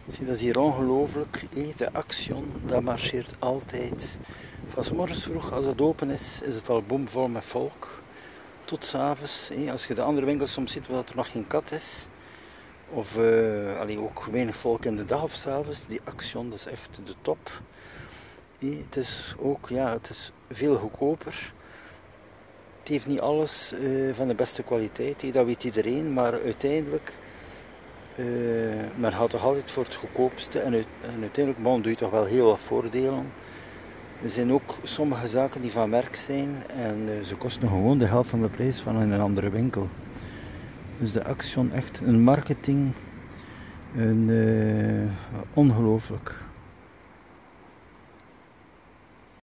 Zie, dat is hier ongelooflijk. De Action, dat marcheert altijd. Van 's morgens vroeg, als het open is, is het al boomvol met volk. Tot 's avonds. Als je de andere winkels soms ziet waar er nog geen kat is. Of ook weinig volk in de dag of 's avonds. Die Action, dat is echt de top. Het is ook, ja, het is veel goedkoper. Het heeft niet alles van de beste kwaliteit, dat weet iedereen, maar uiteindelijk men gaat toch altijd voor het goedkoopste en uiteindelijk doe je toch wel heel wat voordelen. Er zijn ook sommige zaken die van merk zijn en ze kosten gewoon de helft van de prijs van in een andere winkel. Dus de Action, echt een marketing, ongelooflijk.